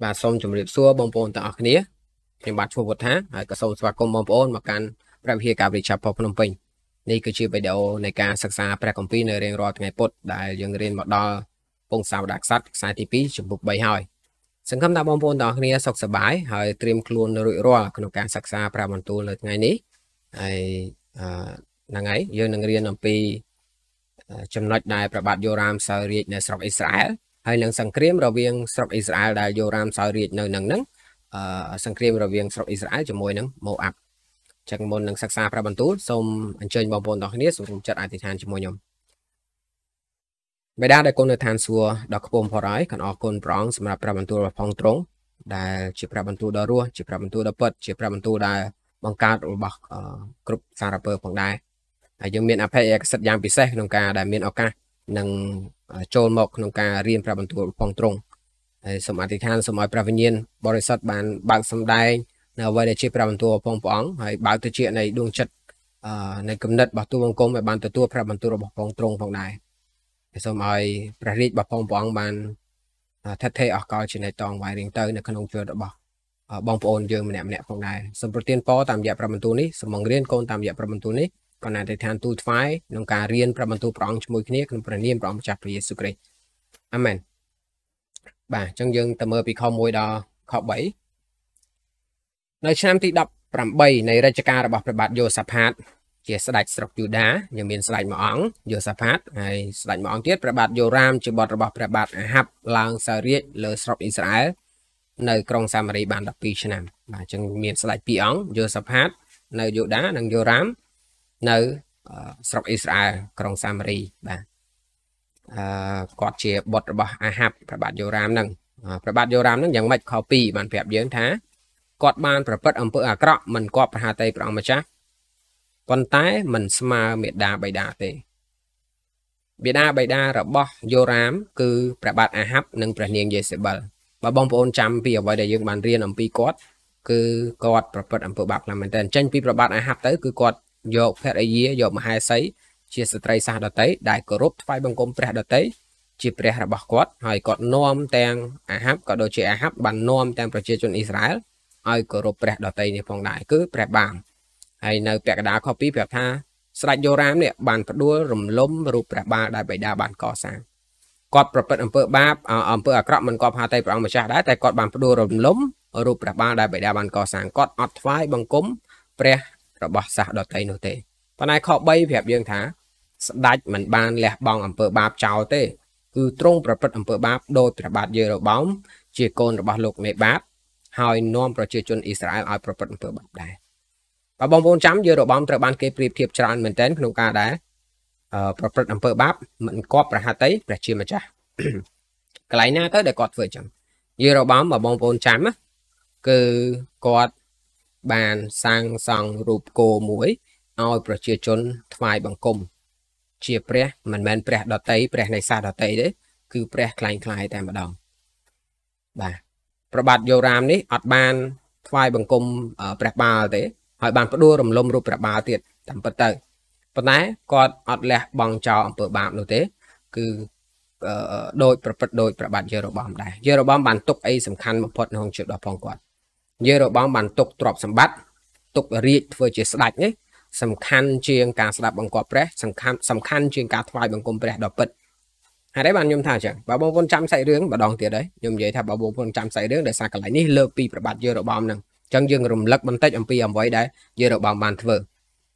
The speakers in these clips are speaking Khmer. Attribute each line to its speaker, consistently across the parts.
Speaker 1: បាទសូមជម្រាបសួរបងប្អូនទាំងអស់គ្នាខ្ញុំបាទឈ្មោះវុធាហើយក៏សូមស្វាគមន៍បងប្អូនមកកាន់ព្រះវិហារ Calvary Chapel ភ្នំពេញនេះគឺជាវីដេអូនៃការសិក្សាព្រះគម្ពីរនៅរៀងរាល់ថ្ងៃពុធដែលយើងរៀនមកដល់ពងសាវតារក្សត្រខ្សែទី2ជំពូក3ហើយសង្ឃឹមថាបងប្អូនទាំងអស់គ្នាសុខសប្បាយហើយត្រៀមខ្លួនរួចរាល់ក្នុងការសិក្សាព្រះបន្ទូលនៅថ្ងៃនេះហើយហ្នឹងហើយយើងនឹងរៀនអំពីចំណុចដែលព្រះបាទយូរ៉ាមសោយរាជនៅស្រុកអ៊ីស្រាអែលហើយនឹងសង្គ្រាមរវាងស្រុកអ៊ីស្រាអែលដែលយូរ៉ាមសោយរាជនៅនឹងសង្គ្រាមរវាងស្រុកអ៊ីស្រាអែលជាមួយនឹងម៉ូអាប់ចឹងមុននឹងសិក្សាព្រះបន្ទូលសូមអញ្ជើញបងប្អូនទាំងគ្នាសូមរួមចិត្តអធិដ្ឋានជាមួយខ្ញុំបិតាដែលគុណនៅឋានសួគ៌ដ៏ខ្ពស់បំផុតហើយខណ្ឌអរគុណព្រះអង្គសម្រាប់ព្រះបន្ទូលរបស់ផងទ្រង់ដែលជាព្រះបន្ទូលដ៏រស់ជាព្រះបន្ទូលដ៏ពិតជាព្រះបន្ទូលដែលបង្កើតរបស់គ្រប់សារពើផងដែរហើយយើងមានអភ័យឯកសិទ្ធិយ៉ាងពិសេសក្នុងការដែលមានឱកាសនឹងចូលមកក្នុងការរៀនព្រះបន្ទូលផងទ្រង់ហើយសូមអធិដ្ឋានសូមឲ្យព្រះវិញ្ញាណបរិសុទ្ធបានបើកសម្ដែងនៅអ្វីដែលជាព្រះបន្ទូលរបស់ព្រះអង្គហើយបើកទៅជានៃដួងចិត្តនៃគំនិតរបស់ទូលបង្គំឲ្យបានទទួលព្រះបន្ទូលរបស់ព្រះទ្រង់ផងដែរហើយសូមឲ្យព្រះរាជរបស់ព្រះអង្គបានថិតថេរអស់កលជានៃតងវាយរៀងទៅនៅក្នុងជីវិតរបស់បងប្អូនយើងម្នាក់ៗផងដែរសូមប្រទានពរតាមរយៈព្រះបន្ទូលនេះសូមបង្រៀនកូនតាមរយៈព្រះបន្ទូលនេះក៏ណាស់តែឋានទូលថ្វាយក្នុងការរៀនព្រះបន្ទូលព្រះអង្គជាមួយគ្នាក្នុងព្រះនាមព្រះអង្គម្ចាស់ព្រះយេស៊ូវគ្រីស្ទអាមែនបាទអញ្ចឹងយើងទៅមើលពីខ1ដល់ខ3នៅឆ្នាំទី18នៃរជ្ជកាលរបស់ព្រះបាទយូសាផាតជាស្ដេចស្រុកយូដាយើងមានស្ដេចមួយអង្គយូសាផាតហើយស្ដេចមួយអង្គទៀតព្រះបាទយូរ៉ាមជាបុត្ររបស់ព្រះបាទអាហាប់ឡើងសោយរាជលើស្រុកអ៊ីស្រាអែលនៅក្រុងសាមារីបាន12ឆ្នាំបាទអញ្ចឹងមានស្ដេច2អង្គយូសាផាតនៅយូដានិងយូរ៉ាមនៅស្រុកអ៊ីស្រាអែលក្រុងសាមារីបាទគាត់ជាបុត្ររបស់អាហាប់ព្រះបាទយូរ៉ាមនឹងព្រះបាទយូរ៉ាមនឹងយ៉ាងម៉េចខ2បានប្រាប់យើងថាគាត់បានប្រព្រឹត្តអំពើអាក្រក់មិនគប់ប្រហាតីព្រះអង្គម្ចាស់ប៉ុន្តែមិនស្មើមេដាបៃតាទេបិតាបៃតារបស់យូរ៉ាមគឺព្រះបាទអាហាប់និងព្រះនាងយេសេបិលបើបងប្អូនចាំពីអ្វីដែលយើងបានរៀនអំពីគាត់គឺគាត់ប្រព្រឹត្តអំពើបាបខ្លាំងមែនទែនចេញពីព្រះបាទអាហាប់ទៅគឺគាត់យកភរិយាយកមហេសីជាស្ត្រីសាសដតីដែលគោរពថ្វាយបង្គំព្រះដតីជាព្រះរបស់គាត់ហើយគាត់នាំទាំងអាហាប់ក៏ដូចជាអាហាប់បាននាំទាំងប្រជាជនអ៊ីស្រាអែលឲ្យគោរពព្រះដតីនេះផងដែរគឺព្រះបាមហើយនៅពាក្យកណ្ដាលខ2ប្រាប់ថាស្ដេចយូរ៉ាមនេះបានផ្ដួលរំលំរូបព្រះបាលដែលបិតាបានកសាងគាត់ប្រព្រឹត្តអំពើបាបអំពើអាក្រក់មិនគប់ប្រហាតីព្រះអង្គម្ចាស់ដែរតែគាត់បានផ្ដួលរំលំរូបព្រះបាលដែលបិតាបានកសាងគាត់អត់ថ្វាយបង្គំព្រះរបស់សាសដតីនោះទេប៉ុន្តែខ3ប្រាប់យើងថាស្ដេចមិនបានលះបង់អំពើបាបចោលទេគឺទ្រង់ប្រព្រឹត្តអំពើបាបដោយព្រះបាទយេរ៉ូបោមជាកូនរបស់លោកនេបាតហើយនាំប្រជាជនអ៊ីស្រាអែលឲ្យប្រព្រឹត្តអំពើបាបដែរបើបងប្អូនចាំយេរ៉ូបោមត្រូវបានគេប្រៀបធៀបច្រើនមែនទែនក្នុងការដែលប្រព្រឹត្តអំពើបាបមិនគប់ប្រហាតីព្រះជាម្ចាស់កន្លែងណាទៅដែលគាត់ធ្វើអញ្ចឹងយេរ៉ូបោមបើបងប្អូនចាំគឺគាត់បានសាងសង់រូបគោមួយឲ្យប្រជាជនថ្វាយបង្គំជាព្រះមិនមែនព្រះដតីព្រះនៃសាសដតីទេគឺព្រះคล้ายៗតែម្ដងបាទព្រះបាទយូរ៉ាមនេះអត់បានថ្វាយបង្គំព្រះបាលទេហើយបានផ្ដួលរំលំរូបព្រះបាលទៀតតាមពិតទៅប៉ុន្តែគាត់អត់លះបង់ចោលអំពើបាបនោះទេគឺដោយប្រព្រឹត្តដោយព្រះបាទយេរ៉ូបោមដែរយេរ៉ូបោមបានទុកអីសំខាន់បំផុតក្នុងជីវិតរបស់ផងគាត់យេរ៉ូបោមបានទុកទ្រព្យសម្បត្តិទុករាជធ្វើជាស្ដេចនេះសំខាន់ជាងការស្ដាប់បង្គាប់ព្រះសំខាន់ជាងការថ្វាយបង្គំព្រះដ៏ពិតហើយបានខ្ញុំថាអញ្ចឹងបើបងប្អូនចាំសាច់រឿងម្ដងទៀតហើយខ្ញុំនិយាយថាបើបងប្អូនចាំសាច់រឿងដែលសារកន្លែងនេះលើកពីព្រះបាទយេរ៉ូបោមហ្នឹងអញ្ចឹងយើងរំលឹកបន្តិចអំពីអ្វីដែលយេរ៉ូបោមបានធ្វើ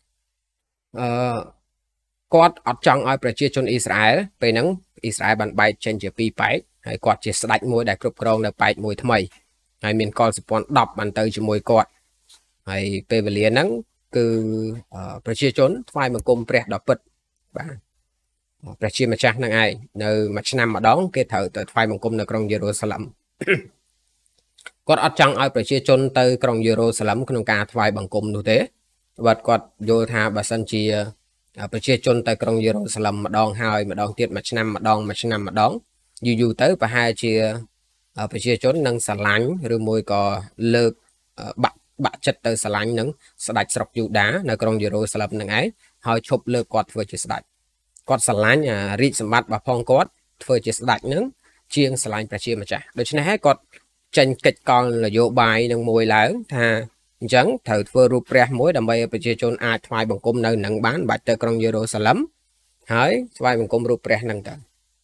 Speaker 1: គាត់អត់ចង់ឲ្យប្រជាជនអ៊ីស្រាអែលពេលហ្នឹងអ៊ីស្រាអែលបានបែកចេញជា2ប៉ែកហើយគាត់ជាស្ដេចមួយដែលគ្រប់គ្រងនៅប៉ែកមួយថ្មីហើយមានកុលសម្ព័ន្ធ10បានទៅជាមួយគាត់ហើយពេលវេលាហ្នឹងគឺប្រជាជនថ្វាយបង្គំព្រះដ៏ពិតបាទព្រះជាម្ចាស់ហ្នឹងឯងនៅមួយឆ្នាំម្ដងគេត្រូវទៅថ្វាយបង្គំនៅក្រុងយេរូសាឡិមគាត់អត់ចង់ឲ្យប្រជាជនទៅក្រុងយេរូសាឡិមក្នុងការថ្វាយបង្គំនោះទេបើគាត់យល់ថាបើសិនជាប្រជាជនទៅក្រុងយេរូសាឡិមម្ដងហើយម្ដងទៀតមួយឆ្នាំម្ដងយូរទៅប្រហែលជាប្រជាជននឹងស្រឡាញ់ឬមួយក៏លើកបាក់ចិត្តទៅស្រឡាញ់នឹងស្ដេចស្រុកយូដានៅក្រុងយេរូសាឡិមនឹងឯងហើយឈប់លើកគាត់ធ្វើជាស្ដេចគាត់ស្រឡាញ់រាជសម្បត្តិរបស់ផងគាត់ធ្វើជាស្ដេចនឹងជាងស្រឡាញ់ព្រះជាម្ចាស់ដូច្នេះហើយគាត់ tranh kịch con là vô bài nâng mùi lớn tha chẳng thử vừa rụp rè mối đầm bay ở chôn ai thoại bằng cung nơi nặng bán bạch tơ con Jerusalem hỏi thoại bằng cung rụp rè nâng tờ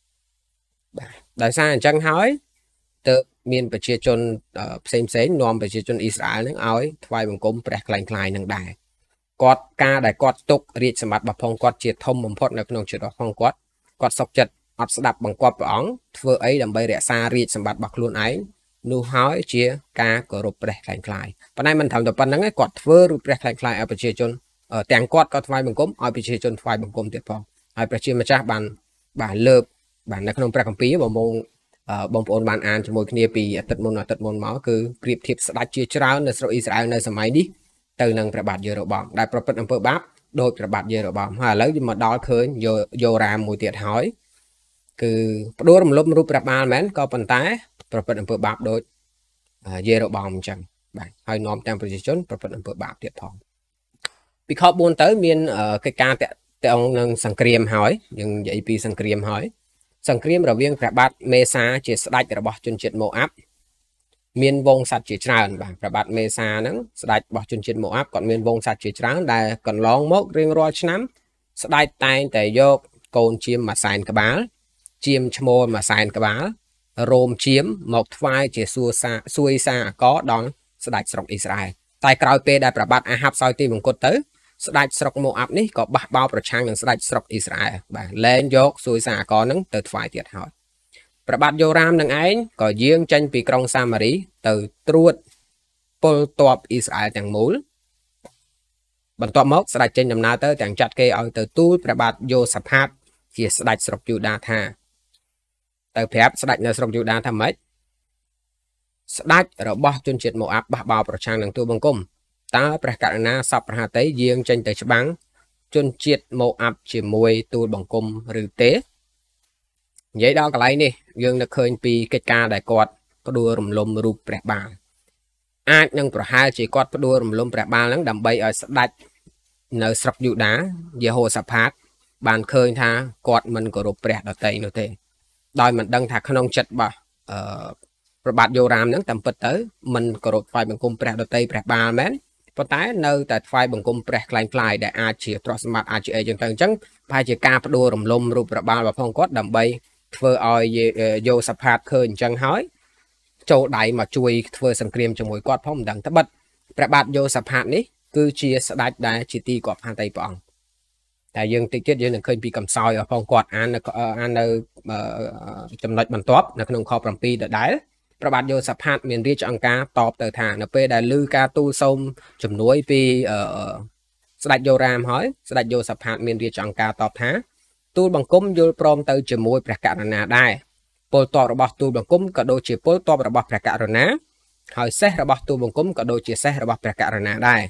Speaker 1: đại sao chẳng hỏi tự miền bạch chôn xem nòm bạch chôn Israel nâng áo thoại bằng cung rè klein nâng đài quạt ca đại quạt tục riết sầm mặt bọc phong quạt triệt thông bầm phốt nơi nông triệt đọc phong quạt sọc chật ấp đập bằng quạt bỏng vừa ấy đầm bay rẽ xa riết sầm mặt bọc luôn ấy nu hỏi chia ca của rụp rè kleinวันนี้มันทำตัวปันนั้นไงกอดเฟอร์รูปแรกคล้ายๆเอาไปเชื่อจนแต่งกอดก็ทวายบังคมเอาไปเชื่อจนทวายบังคมเตียพอเอาไปเชื่อมาจากบานเลิบบานในขนมแปลกของปีบ่มงบงปอนบานอ่านจมูกเนี่ยปีตัดมนหมอคือเปรียบเทียบสลัดเชื่อเช้าในอิสราเอลในสมัยนี้ตื่นนังประบาดเยอรบอมได้ประพฤติอำเภอบับโดยประบาดเยอรบอมแล้วยิ่งมาดอลเคยโยรามมวยเตียหอยคือดูรำลบรูปประบาดแม้นก็ปันท้ายประพฤติอำเภอบับโดยเยอรบอมจังให้นอมตามประชาชนประพฤติอำเภอบาปเตียทองปีข้อบุญเต๋อมีการแต่องค์สังเกตหอยยังใหญ่ปีสังเกตหอยสังเกตเราเวียงประบาดเมษาเจสได้กระบอกจนเจ็ดโมอัพมีนวงสัตว์เจตราบ่างประบาดเมษานั้นสได้บอกจนเจ็ดโมอัพก่อนมีนวงสัตว์เจตราได้ก่อนร้องมกเรียงรอชน้ำสได้ตายแต่โยกโกนเชียมมาใส่กระบาลเชียมชโมมาใส่กระบาลโรมเชียมหมกไฟเจซุยซาก็ดองสดายสรกอิสราเอลแต่กลายเป็นได้ประบาดอาหับซอยตีบังกตเตอร์สดายสรกโมอับนี่ก็บ้าเบาประชังอย่างสดายสรกอิสราเอลแบบเล่นยกซุยซาก็นั่งเติร์ดไฟเตียดหอยประบาดโยรามนั่งเองก็เยื้องจันปีกรองซามารีเติร์ดตรวจปลตอบอิสราเอลอย่างมูลบรรทบมกสดายเจนจำนาเตอร์อย่างจัดเกยเอาเติร์ดตู้ประบาดโยสภาพเกี่ยสดายสรกยูดาธาเติร์ดแผลสดายในสรกยูดาทำไมสได้เราบอกจนเจ็ดโมอับบ่าวประชังหนังตัวบังคมตาประกาศนาสับประหารเตยเยียงจันเตยฉบังจนเจ็ดโมอับเฉียมวยตัวบังคมหรือเตะยัยดาวกะไรนี่ยังเคยปีกิจการได้กอดประดูรมลมรูปแปรบางอาจยังประหารจีกอดประดูรมลมแปรบางหลังดำใบเอาสได้ในสระอยู่นะเยโฮสภาพบานเคยท่ากอดมันก็รูปแปรดเตยโนเตโดยมันดังถักขนมจัดบ่ประบาดโยรามนั้นตำเปิดเต๋อมันกระโดดไฟบังคมแปรดเตยแปรบาลแม้นพอตายเนื้อแต่ไฟบังคมแปรคลายได้อาเชียตรอสมาอาเชียจังตังจังภายจากการประดูรมลมรูปประบาลแบบพองก็ดำใบเฟอออยโยสภาพเคยจังหอยโจได้มาช่วยเฟอสังเกตจมูกกอดพร้อมดังตะบัดประบาดโยสภาพนี้คือเชียสได้ได้จิตีกอบพันไตปองแต่ยังติดเจ็ดยังเคยปีกำซอยพองกอดอันในจำนวนบรรทบในขนมคอปรำปีได้ประบาดโยสภาพเมียนรีจอังกาตอบเตอร์ฐานเปได้ลือกาตูส้มจำนวนปีสดัดโยรามหอยสดัดโยสภาพเมียนรีจอังกาตอบท้าตูบังคมโยพร้อมเตอร์จมวยประกาศนาได้ปลตอบระบบตูบังคมก็โดยเฉพาะตอบระบบประกาศนาหอยเซระบบตูบังคมก็โดยเฉพาะระบบประกาศนาได้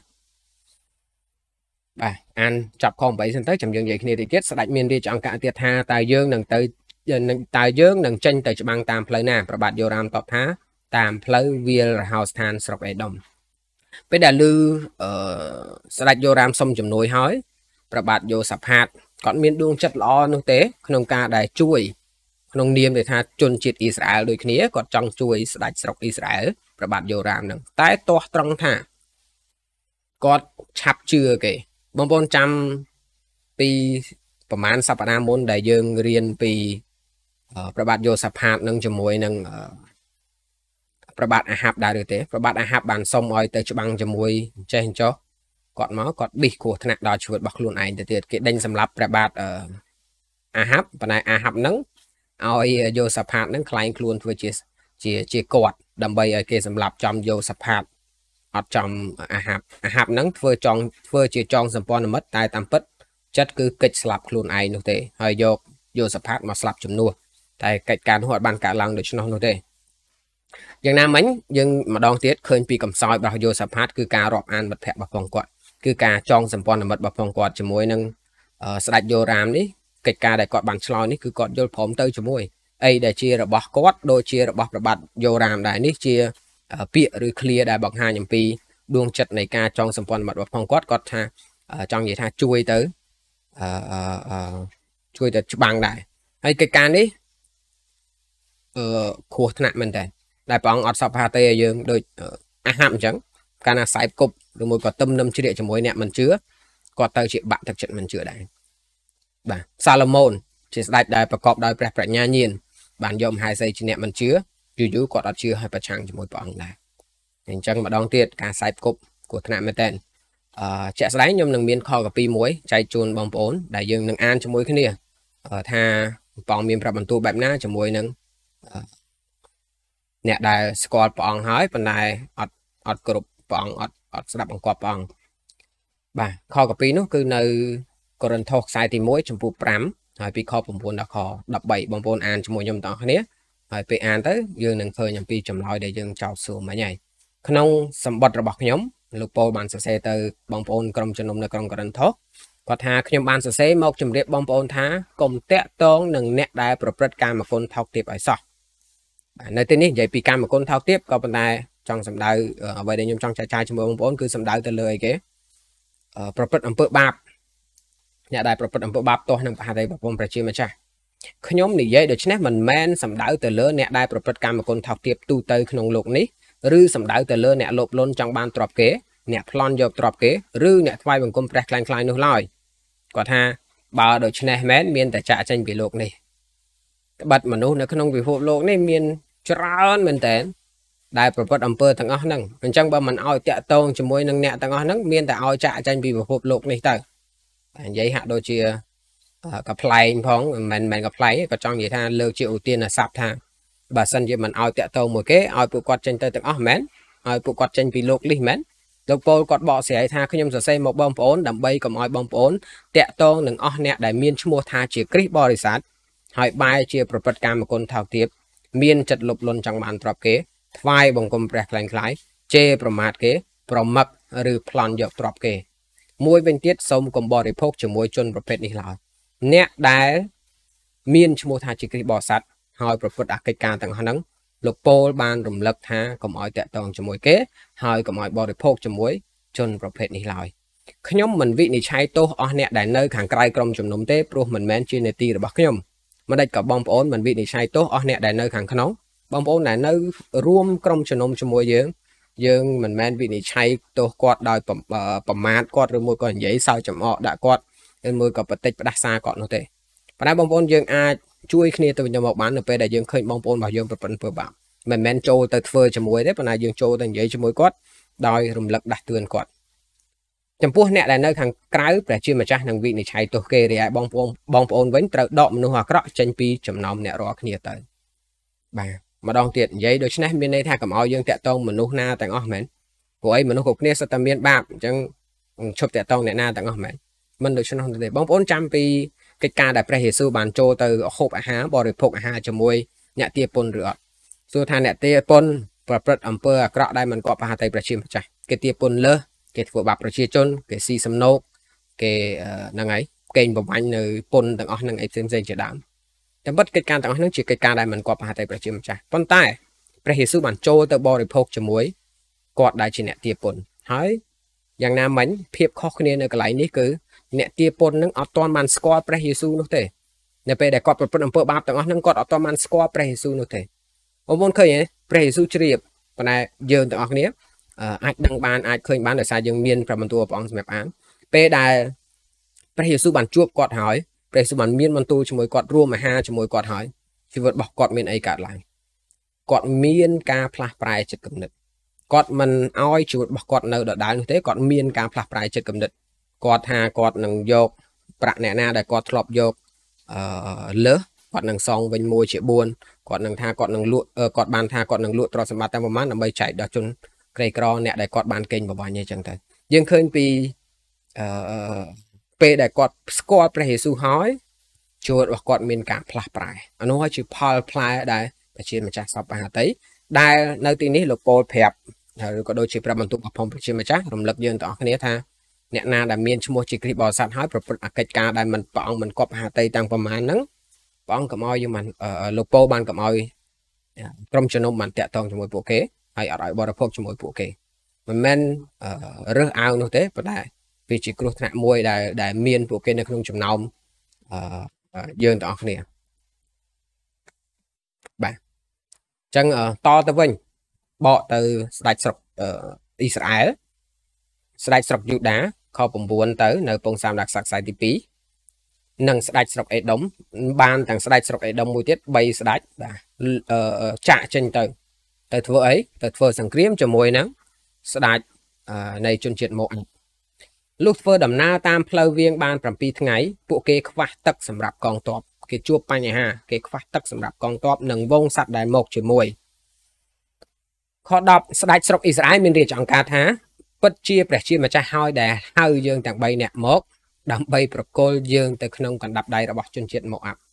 Speaker 1: อันจับคอมไปเส้นเตอร์จำยังใหญ่ขนาดเจ็ดสดัดเมียนรีจอังกาเตียธาตายเยื่อหนังเตยตายเยื่อหนังเจนเตยจะบังตามเพลย์หน้าประบาดโยรามตอบท้าตามเพลย์วิลเฮาส์ทานสระไอดอมไปด่าลือสลัดโยรามสมจำนวนหอยประบาดโยสับหัดก่อนมีดวงจัดล้อนุเตะขนมกาได้ช่วยขนมเนียมเลยท่าจนจิตอิสราเอลโดยนี้ก็จังช่วยสลัดสระอิสราเอลประบาดโยรามหนึ่งแต่ตัวตรงท่าก็ชับเชื่อเกยบางคนจำปีประมาณสัปดาห์มนได้ยังเรียนปีประบาดโยสับหัดหนึ่งจมวยหนึ่งประบาดอาหับได้หรือเตะประบาดอาหับบานส้มอ้อยเตยจะบังจมวยเจนจ๊อกกอดหมอกอดบิขวดถนัดดอชวดบักลุนไอเตะเกดังสำหรับประบาดอาหับปนัยอาหับนั้นเอาโยสภาพนั้นคล้ายคลุนเพื่อเจีกอดดำใบเกสำหรับจอมโยสภาพอดจอมอาหับนั้นเพื่อเจีจองสัมปอนมัดตายตามปัดจัดคือกิจสลับคลุนไอโนเตะให้โยสภาพมาสลับจำนวนแต่กิจการหัวบานกะลังโดยชนโนเตะอย่างนั้นมั้งยังมาดองเทียดเคยปีกำซอยบาโยสภาพคือการรอบอันบัดแผลบัดพองกอดคือการจองสัมปอนมัดบัดพองกอดจมวยนึงสลัดโยรามนี้กิจการได้กอดบันชลอยนี่คือกอดโยผมเตยจมวยไอได้เชียระบกอดโดยเชียระบประบัดโยรามได้นี่เชียเปียหรือเคลียได้บอกห้าอย่างปีดวงจัดในการจองสัมปอนมัดบัดพองกอดกอดท่าจองอย่างท่าช่วยเตยช่วยแต่บังได้ไอกิจการนี้ขวดถนัดมันแต่ đại bóng ọt sập hà tê dương đôi hạm chẳng cái nào sai cục rồi một có tâm năm chia địa cho mỗi nẹm mình chứa có tờ chuyện bạn thực trận mình chứa đấy bà Salomon chỉ đại đạiประกอบដោយព្រះប្រាជ្ញាញាណបានយកមហាសីជាអ្នកមិនជឿយូរយូរគាត់អត់ជឿឲ្យប្រឆាំងជាមួយព្រះអង្គដែរអញ្ចឹងម្ដងទៀតការសាយគប់គ្រោះថ្នាក់មែនតើជាក់ស្ដែងខ្ញុំនឹងមានខកពីមួយចែកជូនបងប្អូនដែលយើងនឹងអានជាមួយគ្នាថាព្រះអង្គមានប្រាប់បន្ទូលបែបណាជាមួយនឹងអ្នកដែលស្គាល់ព្រះអង្គហើយប៉ុន្តែអត់គ្រប់ព្រះអង្គអត់ស្ដាប់បង្គាប់ព្រះអង្គបាទខកពីនោះគឺនៅកូរិនថូសខ្សែទី1ចំពោះ5ហើយពីខ9ដល់ខ13បងប្អូនអានជាមួយខ្ញុំទាំងអស់គ្នាហើយពេលអានទៅយើងនឹងឃើញអំពីចម្លើយដែលយើងចោទសួរមិញហើយក្នុងសម្បត្តិរបស់ខ្ញុំលោកប៉ូលបានសរសេរទៅបងប្អូនក្រុមជំនុំនៅក្រុងកូរិនថូសគាត់ថាខ្ញុំបានសរសេរមកជម្រាបបងប្អូនថាកុំតាក់ទងនឹងអ្នកដែលប្រព្រឹត្តកាមគុណថោកទាបឲ្យសោះបាទនៅទីនេះនិយាយពីកាមគុណថោកទាបក៏ប៉ុន្តែចង់សម្ដៅអ្វីដែលខ្ញុំចង់ចែកចាយជាមួយបងប្អូនគឺសម្ដៅទៅលើអីគេប្រព្រឹត្តអំពើបាបអ្នកដែលប្រព្រឹត្តអំពើបាបទាស់នឹងប្រហារដីប្រពន្ធប្រជាម្ចាស់ខ្ញុំនិយាយដូច្នេះមិនមែនសម្ដៅទៅលើអ្នកដែលប្រព្រឹត្តកាមគុណថោកទាបទូទៅក្នុងโลกនេះឬសម្ដៅទៅលើអ្នកលោភលន់ចង់បានទ្រព្យគេអ្នកប្លន់យកទ្រព្យគេឬអ្នកថ្វាយបង្គំព្រះខ្លាំងៗនោះឡើយគាត់ថាបើដូច្នេះមែនមានតែចាក់ចេញពីโลกនេះត្បិតមនុស្សនៅក្នុងពិភពលោកនេះមានច្រើនមែនតើដែលប្រព្រឹត្តអំពើទាំងអស់ហ្នឹងអញ្ចឹងបើមិនឲ្យតាក់ទងជាមួយនឹងអ្នកទាំងអស់ហ្នឹងមានតែឲ្យចាក់ចេញពីពិភពលោកនេះទៅនិយាយហាក់ដូចជាកំ pl ែងផងមិនមែនកំ pl ែងក៏ចង់និយាយថាលើកជាឧទានស័ព្ទថាបើសិនជាមិនឲ្យតាក់ទងមួយគេឲ្យពួកគាត់ចេញទៅទាំងអស់មែនឲ្យពួកគាត់ចេញពីលោកនេះមែនលោកប៉ូលគាត់បកស្រាយថាខ្ញុំសរសេរមកបងប្អូនដើម្បីកុំឲ្យបងប្អូនតាក់ទងនឹងអស់អ្នកដែលមានឈ្មោះថាជាគ្រីស្ទបរិស័ទហើយបែរជាប្រព្រឹត្តកាមគុណថោកទាបមានចិត្តលោភលន់ចង់បានទ្រព្យគេថ្វាយបង្គំព្រះខ្លាំងៗជេរប្រមាថគេប្រមឹកឬប្លន់យកទ្រព្យគេមួយវិញទៀតសូមកុំបរិភោគជាមួយជនប្រភេទនេះឡើយអ្នកដែលមានឈ្មោះថាជាគ្រីស្ទបរិស័ទហើយប្រព្រឹត្តអកិច្ចការទាំងអស់ហ្នឹងលោកប៉ូលបានរំលឹកថាកុំឲ្យតាក់ទងជាមួយគេហើយកុំឲ្យបរិភោគជាមួយជនប្រភេទនេះឡើយខ្ញុំមិនវិនិច្ឆ័យទោសអស់អ្នកដែលនៅខាងក្រៅក្រុមជំនុំទេព្រោះមិនមែនជានីតិរបស់ខ្ញុំមិនដេចក៏បងប្អូនមិនវិនិច្ឆ័យទោសអស់អ្នកដែលនៅខាងក្នុងបងប្អូនដែលនៅរួមក្រុមជំនុំជាមួយយើងមិនមែនវិនិច្ឆ័យទោសគាត់ដោយប្រមាថគាត់ឬមួយក៏និយាយសើចចំអកដាក់គាត់ឬមួយក៏បន្តិចផ្ដាសាគាត់នោះទេប៉ុន្តែបងប្អូនយើងអាចជួយគ្នាទៅវិញទៅមកបាននៅពេលដែលយើងឃើញបងប្អូនរបស់យើងប្រព្រឹត្តអំពើបាបមិនមែនចូលទៅធ្វើជាមួយទេប៉ុន្តែយើងចូលទៅនិយាយជាមួយគាត់ដោយរំលឹកដាស់តឿនគាត់ចំពោះអ្នកដែលនៅខាងក្រៅព្រះជាម្ចាស់នឹងវិនិច្ឆ័យទោសគេរីឯបងប្អូនវិញត្រូវដកមនុស្សអាក្រក់ចេញពីចំណោមអ្នករាល់គ្នាទៅបាទម្ដងទៀតនិយាយដូច្នេះមានន័យថាកុំឲ្យយើងតាក់ទងមនុស្សណាទាំងអស់មែនព្រោះអីមនុស្សគ្រប់គ្នាសុទ្ធតែមានបាបអញ្ចឹងឈប់តាក់ទងអ្នកណាទាំងអស់មែនមិនដូច្នោះទេបងប្អូនចាំពីកិច្ចការដែលព្រះយេស៊ូវបានចូលទៅហូបអាហារបរិភោគអាហារជាមួយអ្នកទាពន្ធឬអត់សួរថាអ្នកទាពន្ធប្រព្រឹត្តអំពើអាក្រក់ដែលមិនគប់ប្រហារតីប្រជាម្ចាស់គេទាពន្ធលើសគេធ្វើបាបប្រជាជនគេស៊ីសំណូកគេហ្នឹងហើយកេងប្រវាញ់នៅពន្ធទាំងអស់ហ្នឹងអីផ្សេងជាដើមតែបិទកិច្ចការទាំងអស់ហ្នឹងជាកិច្ចការដែលមិនគប់ប្រហារតីប្រជាម្ចាស់ប៉ុន្តែព្រះយេស៊ូវបានចូលទៅបរិភោគជាមួយគាត់ដែលជាអ្នកទាពន្ធហើយយ៉ាងណាមិញភាពខុសគ្នានៅកន្លែងនេះគឺអ្នកទាពន្ធនឹងអត់ទាន់បានស្គាល់ព្រះយេស៊ូវនោះទេនៅពេលដែលគាត់ប្រព្រឹត្តអំពើបាបទាំងអស់ហ្នឹងគាត់អត់ទាន់បានស្គាល់ព្រះយេស៊ូវនោះទេបងប្អូនឃើញទេព្រះយេស៊ូវជ្រាបប៉ុន្តែយើងទាំងអស់គ្នាអាចដឹងបានអាចឃើញបានដោយសារយើងមានព្រះបន្ទូលព្រះអង្គសម្រាប់អានពេលដែលព្រះយេស៊ូវបានជួបគាត់ហើយព្រះយេស៊ូវបានមានបន្ទូលជាមួយគាត់រួមអាហារជាមួយគាត់ហើយជីវិតរបស់គាត់មានអីកើតឡើងគាត់មានការផ្លាស់ប្រែចិត្តគំនិតគាត់មិនអោយជីវិតរបស់គាត់នៅដដែលនោះទេគាត់មានការផ្លាស់ប្រែចិត្តគំនិតគាត់ថាគាត់នឹងយកប្រាក់អ្នកណាដែលគាត់ធ្លាប់យកលើសគាត់នឹងសងវិញ1ជា4គាត់នឹងថាគាត់នឹងលក់គាត់បានថាគាត់នឹងលក់ទ្រព្យសម្បត្តិតាមប្រមាណដើម្បីចែកដល់ជនក្រីក្រអ្នកដែលគាត់បានកេងប្រវ័ញ្ចអញ្ចឹងទៅយើងឃើញពីពេលដែលគាត់ស្គាល់ព្រះយេស៊ូវហើយជីវិតរបស់គាត់មានការផ្លាស់ប្រែអានោះជាផលផ្លែដែលប្រជាម្ចាស់សពហាតីដែលនៅទីនេះលោកប៉ូលប្រាប់ឬក៏ដូចជាប្រាប់បន្ទូលរបស់ប្រជាម្ចាស់រំលឹកយើងទាំងអស់គ្នាថាអ្នកណាដែលមានឈ្មោះជាគ្រីស្ទបរិស័ទហើយប្រព្រឹត្តអកិច្ចការដែលមិនព្រះអង្គមិនគប់ហាតីទាំងប្រមាណហ្នឹងព្រះអង្គកុំឲ្យយើងបានលោកប៉ូលបានកុំឲ្យក្រុមជំនុំបានតាក់ទងជាមួយពួកគេហើយអត់ឲ្យបរិភោគជាមួយពួកគេមិនមែនរើសអើងនោះទេប៉ុន្តែវាជាគ្រោះថ្នាក់មួយដែលមានពួកគេនៅក្នុងចំណោមយើងទាំងអស់គ្នាបាទចឹងតទៅវិញបកទៅស្ដេចស្រុកអ៊ីស្រាអែលស្ដេចស្រុកយូដាខ9ទៅនៅពងសាមដាក់ខ្សែទី2និងស្ដេចស្រុកអេដុំបានទាំងស្ដេចស្រុកអេដុំមួយទៀត3ស្ដេចបាទចាក់ចេញទៅធ្វើអីទៅធ្វើសង្គ្រាមជាមួយនឹងស្ដេចនៃជនជាតិម៉ូអាប់លុះធ្វើដំណើរតាមផ្លូវវាងបាន7ថ្ងៃពួកគេខ្វះទឹកសម្រាប់កងទ័ពគេជួបបញ្ហាគេខ្វះទឹកសម្រាប់កងទ័ពនិងវងសត្វដែលមកជាមួយខ10ស្ដេចស្រុកអ៊ីស្រាអែលមានរាជអង្គការថាពិតជាព្រះជាម្ចាស់ហើយដែលហៅយើងទាំង3នាក់មកដើម្បីប្រគល់យើងទៅក្នុងកណ្ដាប់ដៃរបស់ជនជាតិម៉ូអាប់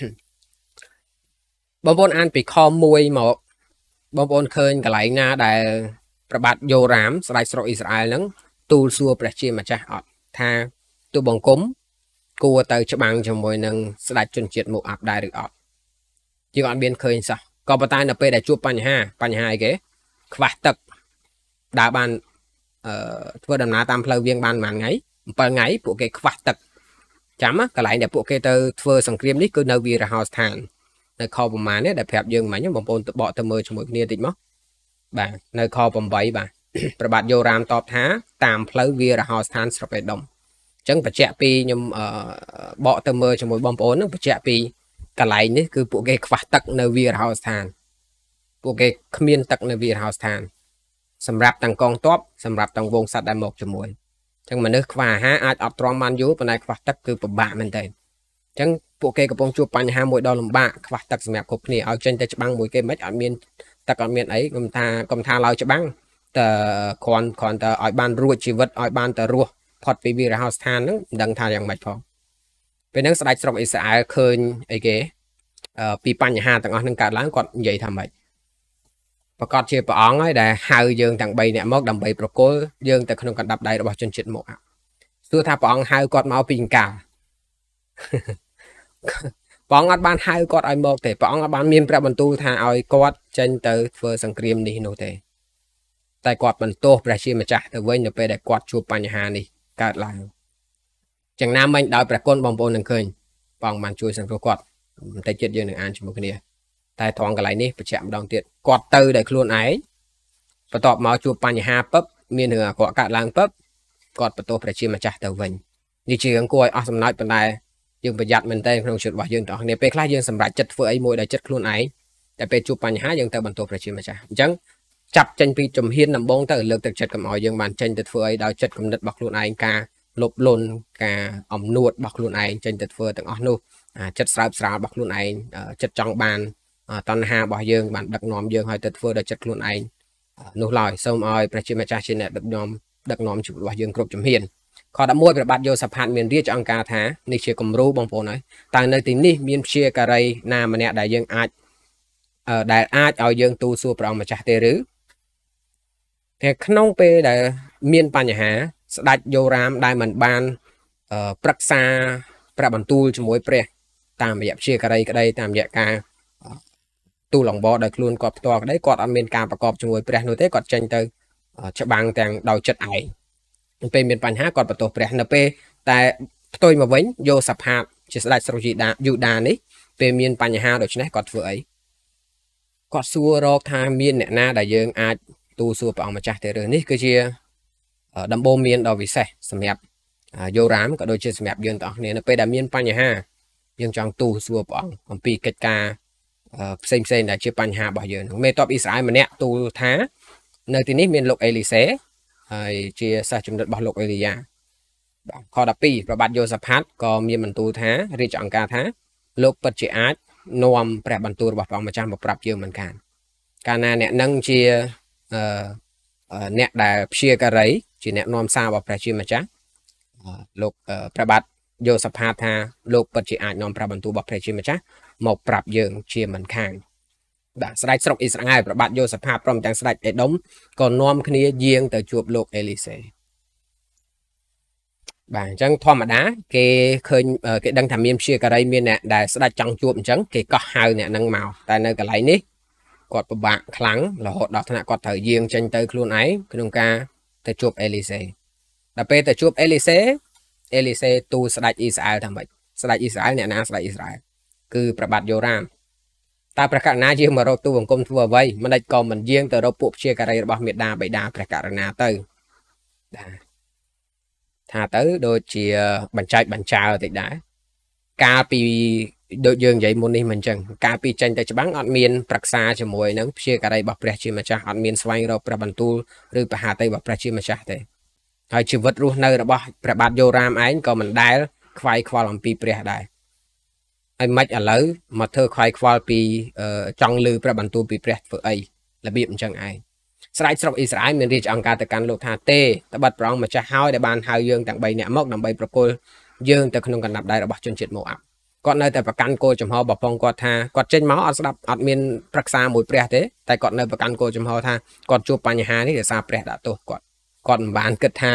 Speaker 1: បងប្អូនអានពីខ1មកបងប្អូនឃើញកន្លែងណាដែលព្រះបាទយ៉ូរ៉ាមស្ដេចស្រុកអ៊ីស្រាអែលហ្នឹងទូលសួរព្រះជាម្ចាស់អត់ថាទូបង្គំគួរទៅច្បាំងជាមួយនឹងស្ដេចជនជាតិម៉ូអាប់ដែរឬអត់យើងអត់មានឃើញសោះក៏ប៉ុន្តែនៅពេលដែលជួបបញ្ហាអីគេខ្វះទឹកដើរបានធ្វើដំណើរតាមផ្លូវវាងបានប្រហែលថ្ងៃ7ថ្ងៃពួកគេខ្វះទឹកចាំកន្លែងដែលពួកគេទៅធ្វើសង្គ្រាមនេះគឺនៅវីរហោស្ថាននៅខប្រមាណនេះដែលប្រាប់យើងមិញបងប្អូនទៅបកទៅមើលជាមួយគ្នាតិចមកបាទនៅខ8បាទព្រះបាទយ៉ូរ៉ាមតបថាតាមផ្លូវវីរហោស្ថានស្រុកអេដុំអញ្ចឹងបញ្ជាក់ពីខ្ញុំបកទៅមើលជាមួយបងប្អូននឹងបញ្ជាក់ពីកន្លែងនេះគឺពួកគេខ្វះទឹកនៅវីរហោស្ថានពួកគេគ្មានទឹកនៅវីរហោស្ថានសម្រាប់ទាំងកងទ័ពសម្រាប់ទាំងវងសត្វដែលមកជាមួយអញ្ចឹងមនុស្សខ្វះអាហារអាចអត់ទ្រាំបានយូរប៉ុន្តែខ្វះទឹកគឺពិបាកមែនទែនអញ្ចឹងពួកគេកំពុងជួបបញ្ហាមួយដ៏លំបាកខ្វះទឹកសម្រាប់គ្រប់គ្នាឲ្យចេញទៅច្បាំងមួយគេមិនអត់មានទឹកអត់មានអីកុំថាឡើយច្បាំងតែគ្រាន់តែឲ្យបានរួចជីវិតឲ្យបានតែរស់ផុតពីវីរហោស្ថានហ្នឹងមិនដឹងថាយ៉ាងម៉េចផងពេលហ្នឹងស្ដេចស្រុកអ៊ីស្រាអែលឃើញអីគេពីបញ្ហាទាំងអស់ហ្នឹងកើតឡើងគាត់និយាយថាម៉េចប្រកាសជាព្រះអង្គហើយដែលហៅយើងទាំង3នាក់មកដើម្បីប្រគល់យើងទៅក្នុងកណ្ដាប់ដៃរបស់ជនជាតិម៉ូអាប់ស្ទើរថាព្រះអង្គហៅគាត់មកពីអង្ការព្រះអង្គអត់បានហៅគាត់ឲ្យមកទេព្រះអង្គអត់បានមានព្រះបន្ទូលថាឲ្យគាត់ចេញទៅធ្វើសង្គ្រាមនេះនោះទេតែគាត់បន្ទោសព្រះជាម្ចាស់ទៅវិញនៅពេលដែលគាត់ជួបបញ្ហានេះកើតឡើងចឹងណាមិញដោយព្រះគុណបងប្អូននឹងឃើញព្រះអង្គបានជួយសង្គ្រោះគាត់បន្តិចទៀតយើងនឹងអានជាមួយគ្នាតែត្រង់កន្លែងនេះបញ្ជាក់ម្ដងទៀតគាត់ទៅដោយខ្លួនឯងបន្ទាប់មកជួបបញ្ហាពឹបមានរឿងអាក្រក់កើតឡើងពឹបគាត់បន្ទោសព្រះជាម្ចាស់ទៅវិញនេះជារឿងគួរឲ្យអស់សំណើចប៉ុន្តែយើងប្រយ័ត្នមែនទែនក្នុងជីវិតរបស់យើងទាំងអស់គ្នាពេលខ្លះយើងសម្រេចចិត្តធ្វើអីមួយដោយចិត្តខ្លួនឯងតែពេលជួបបញ្ហាយើងទៅបន្ទោសព្រះជាម្ចាស់អញ្ចឹងចាប់ចេញពីជំហានដំបូងទៅលើកទឹកចិត្តកុំឲ្យយើងបានចេញទៅធ្វើអីដោយចិត្តគំនិតរបស់ខ្លួនឯងការលុបលន់ការអំនួតរបស់ខ្លួនឯងចេញទៅធ្វើទាំងអស់នោះចិត្តស្រើបស្រាលរបស់ខ្លួនឯងចិត្តចង់បានតណ្ហារបស់យើងបានដឹកនាំយើងឲ្យទៅធ្វើដោយចិត្តខ្លួនឯងនោះឡើយសូមឲ្យព្រះជាម្ចាស់ជាអ្នកដឹកនាំជីវិតរបស់យើងគ្រប់ជំហានខ11ព្រះបាទយូសាផាតមានរាជអង្គការថានេះជាគំរូបងប្អូនហើយតើនៅទីនេះមានព្យាការីណាម្នាក់ដែលយើងអាចឲ្យយើងទូលសួរព្រះអង្គម្ចាស់ទេឬតែក្នុងពេលដែលមានបញ្ហាស្ដេចយ៉ូរ៉ាមដែលមិនបានប្រឹក្សាព្រះបន្ទូលជាមួយព្រះតាមរយៈព្យាការីក្តីតាមរយៈការទូលអង្វរដោយខ្លួនគាត់ផ្ទាល់ក្តីគាត់អត់មានការប្រកបជាមួយព្រះនោះទេគាត់ចេញទៅច្បាំងទាំងដោយចិត្តឯងពេលមានបញ្ហាគាត់បន្ទោសព្រះនៅពេលតែផ្ទុយមកវិញយូសាផាតជាស្ដេចស្រុកយូដានេះពេលមានបញ្ហាដូច្នេះគាត់ធ្វើអីគាត់សួររកថាមានអ្នកណាដែលយើងអាចទូលសួរព្រះអង្គម្ចាស់ទេឬនេះគឺជាដំបូន្មានដ៏វិសេសសម្រាប់យ៉ូរ៉ាមក៏ដូចជាសម្រាប់យើងទាំងអស់គ្នានៅពេលដែលមានបញ្ហាយើងចង់ទូលសួរព្រះអង្គអំពីកិច្ចការផ្សេងដែលជាបញ្ហារបស់យើងមេតបអ៊ីស្រាអែលម្នាក់ទូលថានៅទីនេះមានលោកអេលីសេហើយជាសិស្សជំនិតរបស់លោកអេលីយ៉ាបាទខ12ព្រះបាទយូសាផាតក៏មានបន្ទូលថារាជអង្គការថាលោកពិតជាអាចនាំព្រះបន្ទូលរបស់ព្រះអង្គម្ចាស់មកប្រាប់យើងមិនខានកាលណាអ្នកនឹងជាអ្នកដែលព្យាការីជាអ្នកនាំសាររបស់ព្រះជាម្ចាស់លោកព្រះបាទយូសាផាតថាលោកពិតជាអាចនាំព្រះបន្ទូលរបស់ព្រះជាម្ចាស់មកប្រាប់យើងជាមិនខានបាទស្ដេចស្រុកអ៊ីស្រាអែលព្រះបាទយូសាផាតព្រមទាំងស្ដេចអេដុំក៏នាំគ្នាយាងទៅជួបលោកអេលីសេបាទអញ្ចឹងធម្មតាគេឃើញគេដឹងថាមានព្យាការីមានអ្នកដែលស្ដេចចង់ជួបអញ្ចឹងគេក៏ហៅអ្នកនឹងមកតែនៅកន្លែងនេះគាត់ពិបាកខ្លាំងរហូតដល់ថ្នាក់គាត់ត្រូវយាងចេញទៅខ្លួនឯងក្នុងការទៅជួបអេលីសេដល់ពេលទៅជួបអេលីសេទូលស្ដេចអ៊ីស្រាអែលថាម៉េចស្ដេចអ៊ីស្រាអែលអ្នកណាស្ដេចអ៊ីស្រាអែលគឺព្រះបាទយ៉ូរ៉ាម ta pra cả na dương mà rốt tu bằng công thua vây mà đây còn mình riêng từ đâu buộc chia cả đây bao miệt đa bảy đa pra cả na tới thà tới đôi chỉ bản trào thì đã ca pi đội dương vậy môn đi mình chừng ca pi tranh tại bắn ọt miên bạc xa cho mùi nắng chia cả đây bọc bẹt chi mà cha ọt miên xoay rồi pra bản tu rồi bà hà tây bọc bẹt chi mà cha thếហើយជីវិតរស់នៅរបស់ព្រះបាទយោរ៉ាមឯងក៏មិនដែលខ្វាយខ្វល់អំពីព្រះដែរហើយមិនឥឡូវមកធ្វើខ្វាយខ្វល់ពីចង់លឺព្រះបន្ទូលពីព្រះធ្វើអីរបៀបអញ្ចឹងឯងស្រេចស្រុកអ៊ីស្រាអែលមានរាជអង្គការទៅកាន់លោកថាទេត្បិតព្រះអង្គម្ចាស់ហើយដែលបានហៅយើងទាំង3នាក់មកដើម្បីប្រគល់យើងទៅក្នុងកណ្ដាប់ដៃរបស់ជនជាតិម៉ូអាប់គាត់នៅតែប្រកាន់គោលចំហបបងគាត់ថាគាត់ចេញមកអត់ស្ដាប់អត់មានប្រឹក្សាមួយព្រះទេតែគាត់នៅប្រកាន់គោលចំហថាគាត់ជួបបញ្ហានេះដោយសារព្រះដាក់ទោសគាត់មិនបានគិតថា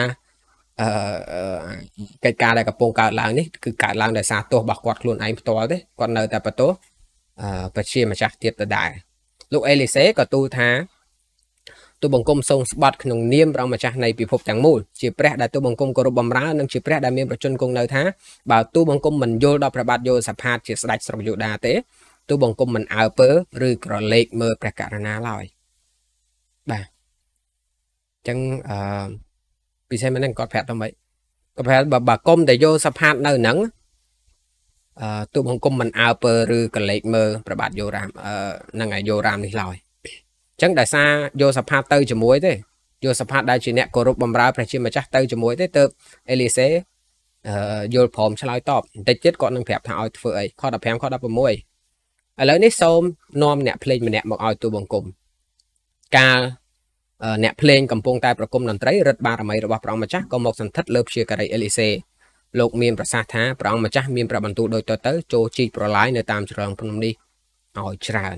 Speaker 1: កិច្ចការដែលកំពុងកើតឡើងនេះគឺកើតឡើងដោយសារទោសរបស់គាត់ខ្លួនឯងផ្ទាល់ទេគាត់នៅតែបន្ទោសប្រជាម្ចាស់ទៀតដដែលលោកអេលីសេក៏ទូលថាទូបង្គំសូមស្បត់ក្នុងនាមព្រះម្ចាស់នៃពិភពទាំងមូលជាព្រះដែលទូបង្គំគោរពបម្រើនិងជាព្រះដែលមានប្រជញ្ញគង់នៅថាបើទូបង្គំមិនយល់ដល់ព្រះបាទយូសាផាតជាស្ដេចស្រុកយូដាទេទូបង្គំមិនអើពើឬក្រឡេកមើលព្រះករុណាឡើយបាទអញ្ចឹងពិសេសមែនគាត់ប្រាប់ថាម៉េចគាត់ប្រាប់បើគុំតែយូសាផាតនៅហ្នឹងទូបង្គំមិនអើពើឬក្រឡេកមើលព្រះបាទយូរ៉ាមហ្នឹងហើយយូរ៉ាមនេះឡើយអញ្ចឹងដោយសារយូសាផាតទៅជាមួយទេយូសាផាតដែលជាអ្នកគោរពបម្រើព្រះជាម្ចាស់ទៅជាមួយទេទើបអេលីសេយល់ព្រមឆ្លើយតបបន្តិចទៀតគាត់នឹងប្រាប់ថាឲ្យធ្វើអីខ15ខ16ឥឡូវនេះសូមនាំអ្នកភ្លេងម្នាក់មកឲ្យទូបង្គំកាលអ្នកភ្លេងកំពុងតែប្រគំតន្ត្រីរឹតបារមីរបស់ព្រះអង្គម្ចាស់ក៏មកសន្ធិដ្ឋលើព្យាការីអេលីសេលោកមានប្រសាសន៍ថាព្រះអង្គម្ចាស់មានព្រះបន្ទូលដូចទៅចូលជីកប្រឡាយនៅតាមជ្រងភ្នំនេះឲ្យច្រើន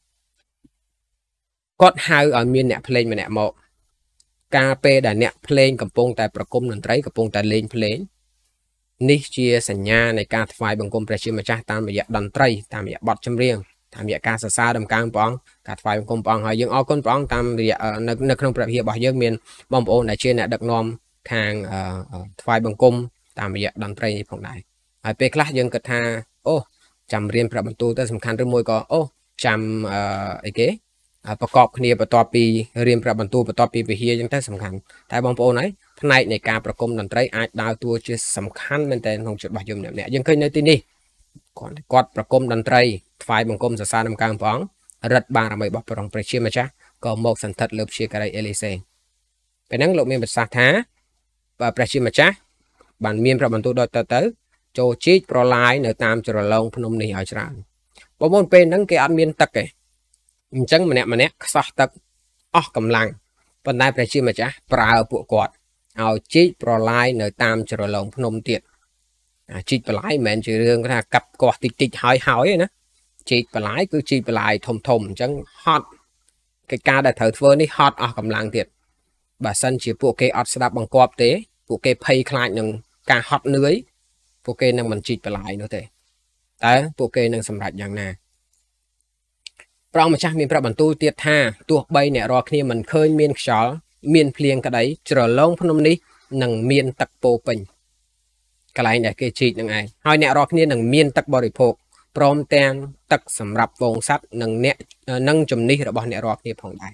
Speaker 1: គាត់ហៅឲ្យមានអ្នកភ្លេងម្នាក់មកកាលពេលដែលអ្នកភ្លេងកំពុងតែប្រគំតន្ត្រីកំពុងតែលេងភ្លេងនេះជាសញ្ញានៃការថ្វាយបង្គំព្រះជាម្ចាស់តាមរយៈតន្ត្រីតាមរយៈបទចម្រៀងតាមរយៈការសរសើរដំកើងព្រះអង្គការថ្វាយបង្គំព្រះអង្គហើយយើងអរគុណព្រះអង្គតាមរយៈនៅក្នុងព្រះវិហាររបស់យើងមានបងប្អូនដែលជាអ្នកដឹកនាំខាងថ្វាយបង្គំតាមរយៈតន្ត្រីនេះផងដែរហើយពេលខ្លះយើងគិតថាអូចាំរៀនព្រះបន្ទូលទៅសំខាន់ឬមួយក៏អូចាំអីគេប្រកបគ្នាបន្ទាប់ពីរៀនព្រះបន្ទូលបន្ទាប់ពីវិហារអញ្ចឹងទៅសំខាន់តែបងប្អូនហើយផ្នែកនៃការប្រគំតន្ត្រីអាចដើរតួជាសំខាន់មែនទែនក្នុងជីវិតរបស់យើងម្នាក់ៗយើងឃើញនៅទីនេះគាត់ប្រគំតន្ត្រីថ្វាយបង្គំសរសើរដំកើងព្រះអង្គរឹតបារមីរបស់ព្រះអង្គព្រះជាម្ចាស់ក៏មកសន្ធិដ្ឋលើព្យាការីអេលីសេពេលហ្នឹងលោកមានប្រសាសន៍ថាព្រះជាម្ចាស់បានមានព្រះបន្ទូលដូចទៅចូលជីកប្រឡាយនៅតាមជ្រលងភ្នំនេះឲ្យច្រើនបងប្អូនពេលហ្នឹងគេអត់មានទឹកទេអញ្ចឹងម្នាក់ខ្សោះទឹកអស់កម្លាំងប៉ុន្តែព្រះជាម្ចាស់ប្រើពួកគាត់ឲ្យជីកប្រឡាយនៅតាមជ្រលងភ្នំទៀតជីកប្រឡាយមិនមែនជារឿងថាកាប់កោះតិចហើយទេណាជីកប្រឡាយគឺជីកប្រឡាយធំអញ្ចឹងហត់កិច្ចការដែលត្រូវធ្វើនេះហត់អស់កម្លាំងទៀតបើសិនជាពួកគេអត់ស្ដាប់បង្គាប់ទេពួកគេភ័យខ្លាចនឹងការហត់នឿយពួកគេនឹងមិនជីកប្រឡាយនោះទេតែពួកគេនឹងសម្រេចយ៉ាងណាព្រះអង្គម្ចាស់មានប្រាប់បន្ទូលទៀតថាទោះបីអ្នករាល់គ្នាមិនឃើញមានខ្យល់មានភ្លៀងក្តីជ្រលងភ្នំនេះនឹងមានទឹកពោពេញកន្លែងដែលគេជីកនឹងឯងហើយអ្នករាល់គ្នានឹងមានទឹកបរិភោគព្រមទាំងទឹកសម្រាប់វងសัตว์និងជំនិះរបស់អ្នករាល់គ្នាផងដែរ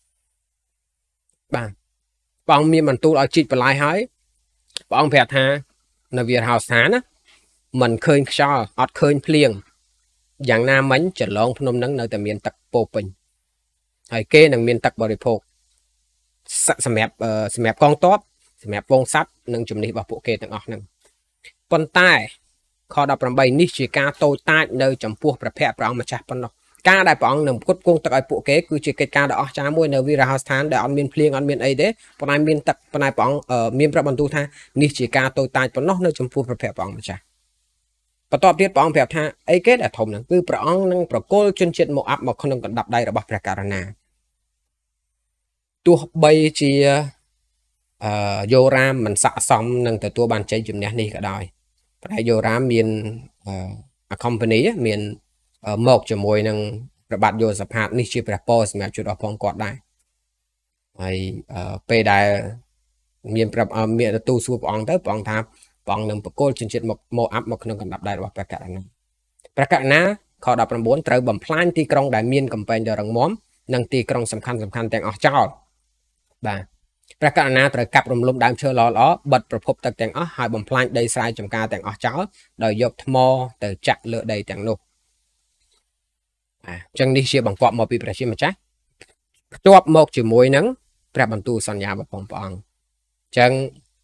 Speaker 1: បាទព្រះអង្គមានបន្ទូលឲ្យជីកបន្លាយហើយព្រះអង្គប្រាប់ថានៅវាលហោស្ថានណាមិនឃើញខ្យល់អត់ឃើញភ្លៀងយ៉ាងណាមិញចន្លងភ្នំនឹងនៅតែមានទឹកពោពេញហើយគេនឹងមានទឹកបរិភោគសម្រាប់កងទ័ពសម្រាប់វងសัตว์និងជំនិះរបស់ពួកគេទាំងអស់ហ្នឹងប៉ុន្តែខ18នេះជាការតូចតាចនៅចំពោះព្រះភ័ក្ត្រព្រះអង្គម្ចាស់ប៉ុណ្ណោះការដែលព្រះអង្គនឹងផ្គត់ផ្គង់ទឹកឲ្យពួកគេគឺជាកិច្ចការដ៏អស្ចារ្យមួយនៅវីរហស្ថានដែលអត់មានភ្លៀងអត់មានអីទេប៉ុន្តែមានទឹកប៉ុន្តែព្រះអង្គមានប្រាប់បន្ទូលថានេះជាការតូចតាចប៉ុណ្ណោះនៅចំពោះព្រះភ័ក្ត្រព្រះអង្គម្ចាស់បន្ទាប់ទៀតព្រះអង្គប្រាប់ថាអីគេដែលធំហ្នឹងគឺព្រះអង្គនឹងប្រគល់ជនជាតិម៉ូអាប់មកក្នុងកណ្ដាប់ដៃរបស់ព្រះករុណាទោះបីជាយូរ៉ាមមិនស័ក្តិសមនឹងទទួលបានជ័យជំនះនេះក៏ដោយប្រហែលយូរ៉ាមមានcompany មានមកជាមួយនឹងព្រះបាទយូសាផាតនេះជាព្រះពរសម្រាប់ជួយដល់ផងគាត់ដែរហើយពេលដែលមានទទួលសួរព្រះអង្គទៅព្រះអង្គថាព្រះអង្គនឹងប្រគល់ជនជាតិម៉ូអាប់មកក្នុងកណ្ដាប់ដៃរបស់ព្រះករុណាខ19ត្រូវបំផ្លាញទីក្រុងដែលមានកំពែងដ៏រឹងមាំនិងទីក្រុងសំខាន់ទាំងអស់ចោលបាទព្រះករុណាត្រូវកាប់រំលំដើមឈើល្អបិទប្រភពទឹកទាំងអស់ហើយបំផ្លាញដីស្រែចម្ការទាំងអស់ចោលដោយយកថ្មទៅចាក់លើដីទាំងនោះអញ្ចឹងនេះជាបង្គាប់មកពីព្រះជាម្ចាស់ភ្ជាប់មកជាមួយនឹងព្រះបន្ទូលសន្យារបស់ព្រះអង្គអញ្ចឹង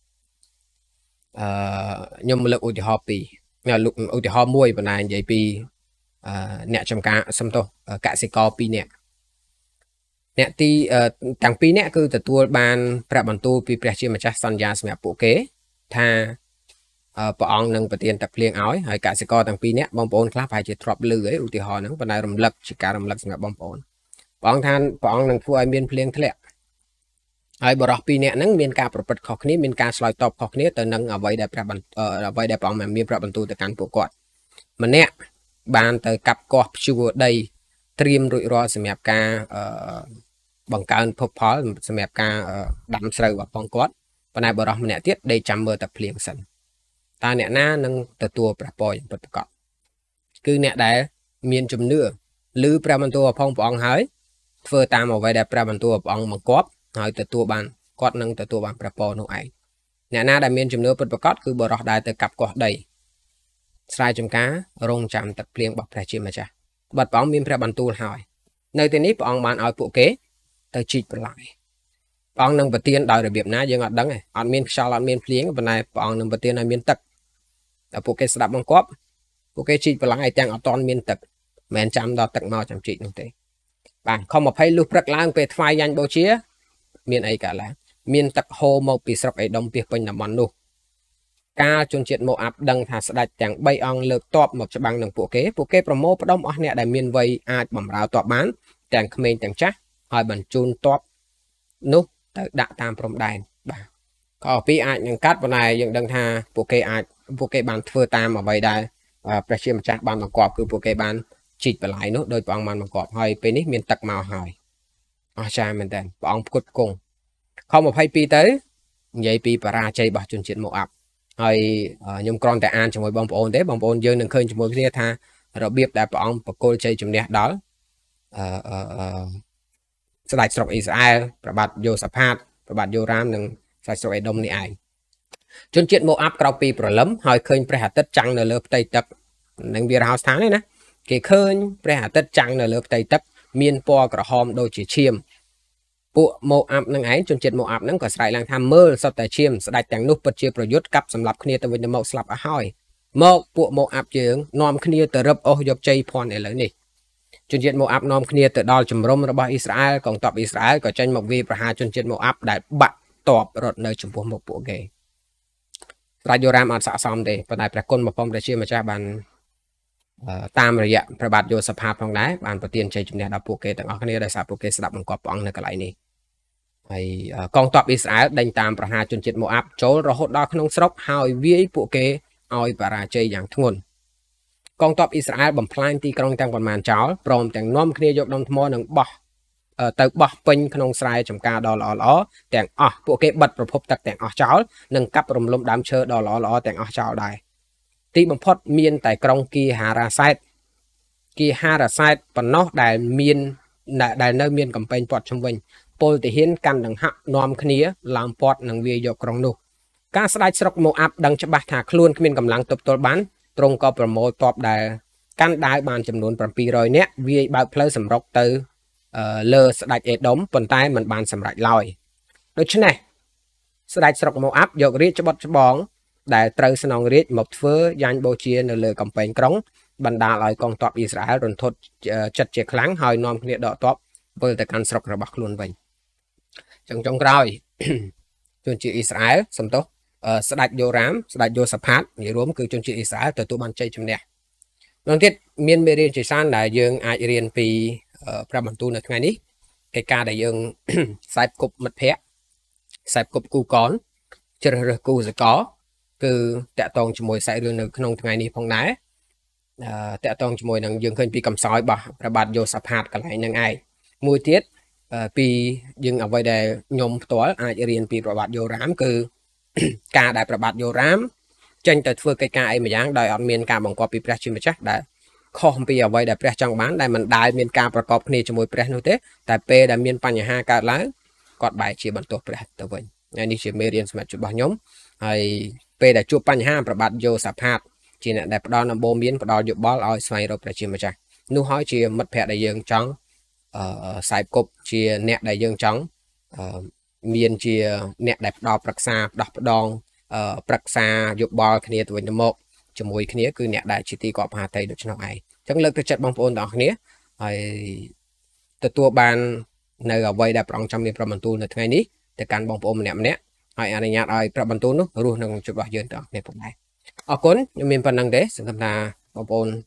Speaker 1: ខ្ញុំលើកឧទាហរណ៍ពីរឧទាហរណ៍មួយបណ្ដានិយាយពីអ្នកចំការសំទោសកសិករ2នាក់អ្នកទីទាំងពីរនាក់គឺទទួលបានព្រះបន្ទូលពីព្រះជាម្ចាស់សន្យាសម្រាប់ពួកគេថាព្រះអង្គនឹងប្រទានទឹកភ្លៀងឲ្យហើយកសិករទាំងពីរនាក់បងប្អូនខ្លះប្រហែលជាធ្លាប់ឮអីឧទាហរណ៍ហ្នឹងប៉ុន្តែរំលឹកជាការរំលឹកសម្រាប់បងប្អូនព្រះអង្គថាព្រះអង្គនឹងធ្វើឲ្យមានភ្លៀងធ្លាក់ហើយបរិសុទ្ធ2នាក់ហ្នឹងមានការប្រព្រឹត្តខុសគ្នាមានការឆ្លើយតបខុសគ្នាទៅនឹងអ្វីដែលព្រះអង្គមានព្រះបន្ទូលទៅកាន់ពួកគាត់ម្នាក់បានទៅកាប់គាស់ភ្ជួរដីត្រៀមរួចរាល់សម្រាប់ការបង្កើនភពផលសម្រាប់ការដាំស្រូវរបស់ផងគាត់ប៉ុន្តែបរិសុទ្ធម្នាក់ទៀតដេកចាំមើលតែភ្លៀងសិនតើអ្នកណានឹងទទួលព្រះពរយ៉ាងពិតប្រាកដគឺអ្នកដែលមានជំនឿឮព្រះបន្ទូលរបស់ព្រះអង្គហើយធ្វើតាមអ្វីដែលព្រះបន្ទូលរបស់ព្រះអង្គបង្គាប់ហើយទទួលបានគាត់នឹងទទួលបានព្រះពរនោះឯងអ្នកណាដែលមានជំនឿពិតប្រាកដគឺបរិសុទ្ធដែលទៅកាប់គាស់ដីស្រែចម្ការរងចាំទឹកភ្លៀងរបស់ព្រះជាម្ចាស់បាត់ព្រះអង្គមានព្រះបន្ទូលហើយនៅទីនេះព្រះអង្គបានឲ្យពួកគេទៅជីកបន្លាយព្រះអង្គនឹងប្រទានដោយរបៀបណាយើងអត់ដឹងទេអត់មានខ្យល់អត់មានភ្លៀងប៉ុន្តែព្រះអង្គនឹងប្រទានឲ្យមានទឹកតែពួកគេស្ដាប់បង្គាប់ពួកគេជីកបន្លាយទាំងអត់ទាន់មានទឹកមិនមែនចាំដល់ទឹកមកចាំជីកនោះទេបាទខំ20លុះព្រឹកឡើងពេលថ្វាយយ៉ាញ់បូជាមានអីកើតឡើងមានទឹកហូរមកពីស្រុកអេដុំពាសពេញតំបន់នោះកាលជនជាតិម៉ូអាប់ដឹងថាស្ដេចទាំង3អង្គលើកទ័ពមកច្បាំងនឹងពួកគេប្រមូលផ្ដុំអស់អ្នកដែលមានវ័យអាចបម្រើទ័ពបានទាំងក្មេងទាំងចាស់ហើយបញ្ជូនទ័ពនោះទៅដាក់តាមព្រំដែនបាទក៏ពីអាចនឹងកាត់ប៉ុន្តែយើងដឹងថាពួកគេបានធ្វើតាមអ្វីដែលព្រះជាម្ចាស់បានបង្គាប់គឺពួកគេបានជីកបន្លាយនោះដោយព្រះអង្គបានបង្គាប់ហើយពេលនេះមានទឹកមកហើយអស្ចារ្យមែនតើព្រះអង្គផ្គត់ផ្គង់ខ22ទៅនិយាយពីបរាជ័យរបស់ជនជាតិម៉ូអាប់ហើយខ្ញុំគ្រាន់តែអានជាមួយបងប្អូនទេបងប្អូនយើងនឹងឃើញជាមួយគ្នាថារបៀបដែលព្រះអង្គបកគលជ័យជំនះដល់ស្ដេចស្រុកអ៊ីស្រាអែលព្រះបាទយូសាផាតព្រះបាទយូរ៉ាមនិងស្ដេចស្រុកអេដុំនេះឯងជនជាតិម៉ូអាប់ក្រោកពីព្រលឹមហើយឃើញព្រះអាទិត្យចាំងនៅលើផ្ទៃទឹកនឹងវារហោស្ថានទេណាគេឃើញព្រះអាទិត្យចាំងនៅលើផ្ទៃទឹកមានពណ៌ក្រហមដូចជាឈាមពួកម៉ូអាប់នឹងឯងជនជាតិម៉ូអាប់នឹងក៏ស្រែកឡើងថាមើលសុទ្ធតែឈាមស្ដេចទាំងនោះពិតជាប្រយុទ្ធកាប់សម្លាប់គ្នាទៅវិញទៅមកស្លាប់អស់ហើយមកពួកម៉ូអាប់យើងនាំគ្នាទៅរឹបអូសយកជ័យភ័ណ្ឌឥឡូវនេះជនជាតិម៉ូអាប់នាំគ្នាទៅដល់ជំរំរបស់អ៊ីស្រាអែលកងទ័ពអ៊ីស្រាអែលក៏ចេញមកវាយប្រហារជនជាតិម៉ូអាប់ដែលបាក់ទ័ពរត់នៅចំពោះមុខពួកគេស្ដេចយូរ៉ាមអត់ស័ក្តិសមទេប៉ុន្តែព្រះគុណរបស់ព្រះជាម្ចាស់បានតាមរយៈព្រះបាទយូសាផាតផងដែរបានប្រទានជ័យជំនះដល់ពួកគេទាំងអស់គ្នាដោយសារពួកគេស្ដាប់បង្គាប់ព្រះអង្គនៅកន្លែងនេះហើយកងទ័ពអ៊ីស្រាអែលដេញតាមប្រហារជនជាតិម៉ូអាប់ចូលរហូតដល់ក្នុងស្រុកហើយវាយពួកគេឲ្យបរាជ័យយ៉ាងធ្ងន់កងទ័ពអ៊ីស្រាអែលបំផ្លាញទីក្រុងទាំងប៉ុន្មានចោលព្រមទាំងនាំគ្នាយកដុំថ្មនិងបោះពេញក្នុងស្រែចម្ការដ៏ល្អៗទាំងអស់ពួកគេបិទប្រភពទឹកទាំងអស់ចោលនិងកាប់រំលំដើមឈើដ៏ល្អៗទាំងអស់ចោលដែរទីបំផុតមានតែក្រុងគីហារ៉ាសែតប៉ុណ្ណោះដែលនៅមានកំពែងព័ទ្ធជុំវិញពលទាហានកាន់ដង្ហាក់នាំគ្នាឡើងព័ទ្ធនិងវាយយកក្រុងនោះការស្ដេចស្រុកម៉ូអាប់ដឹងច្បាស់ថាខ្លួនគ្មានកម្លាំងទប់ទល់បានទ្រង់ក៏ប្រមូលទ័ពដែលកាន់ដាវបានចំនួន700នាក់វាយបើកផ្លូវសម្រុកទៅលើស្ដេចអេដុំប៉ុន្តែมันបានសម្រេចឡើយដូច្នេះស្ដេចស្រុកម៉ូអាប់យករាជច្បត់ច្បងដែលត្រូវស្នងរាជមកធ្វើយ៉ាញ់បូជានៅលើកំពែងក្រុងបណ្ដាលឲ្យកងទ័ពអ៊ីស្រាអែលរន្ធត់ចិត្តជាខ្លាំងហើយនាំគ្នាដកទ័ពវិលទៅកាន់ស្រុករបស់ខ្លួនវិញចឹងចុងក្រោយជនជាតិអ៊ីស្រាអែលសំទោសស្ដេចយូរ៉ាមស្ដេចយូសាផាតនិយាយរួមគឺជនជាតិអ៊ីស្រាអែលទទួលបានជ័យជំនះနောက်ទៀតមានមេរៀនជាច្រើនដែលយើងអាចរៀនពីព្រះបន្ទូលនៅថ្ងៃនេះកិច្ចការដែលយើងខ្សែគប់មិត្តភ័ក្តិខ្សែគប់គូកនជ្រើសរើសគូសកលគឺតាក់ទងជាមួយខ្សែរឿងនៅក្នុងថ្ងៃនេះផងដែរតាក់ទងជាមួយនឹងយើងឃើញពីកំសោយរបស់ព្រះបាទយូសាផាតកន្លែងហ្នឹងឯងមួយទៀតពីយើងអ្វីដែលខ្ញុំផ្ទាល់អាចរៀនពីព្រះបាទយូរ៉ាមគឺការដែលព្រះបាទយូរ៉ាមចេញទៅធ្វើកិច្ចការអីម្យ៉ាងដោយអត់មានការបង្គាប់ពីព្រះជាម្ចាស់ដែលខុសអំពីអ្វីដែលព្រះចង់បានដែលមិនដែលមានការប្រកបគ្នាជាមួយព្រះនោះទេតែពេលដែលមានបញ្ហាកើតឡើងគាត់បែរជាបន្ទោសព្រះទៅវិញហើយនេះជាមេរៀនសម្រាប់របស់ខ្ញុំហើយពេលដែលជួបបញ្ហាប្របាទយោសាផាតជាអ្នកដែលផ្ដល់ដំបូន្មានផ្ដល់យោបល់ឲ្យស្វែងរកព្រះជាម្ចាស់នោះហើយជាមិត្តភក្តិដែលយើងចង់ខ្សែគប់ជាអ្នកដែលយើងចង់មានជាអ្នកដែលផ្ដល់ប្រឹក្សាផ្ដោះផ្ដងប្រឹក្សាយោបល់គ្នាទៅវិញទៅមកជាមួយគ្នាគឺអ្នកដែលជាទីគាប់មហាតីដូច្នោះឯងអញ្ចឹងលើកទឹកចិត្តបងប្អូនទាំងអស់គ្នាហើយទទួលបាននៅអ្វីដែលព្រះអង្គចង់មានប្របន្ទូលនៅថ្ងៃនេះទៅកាន់បងប្អូនម្នាក់ៗហើយអនុញ្ញាតឲ្យប្របន្ទូលនោះរស់នៅក្នុងជីវិតរបស់យើងទាំងអស់គ្នាផងដែរអរគុណខ្ញុំមានប៉ុណ្្នឹងទេសង្ឃឹមថាបងប្អូន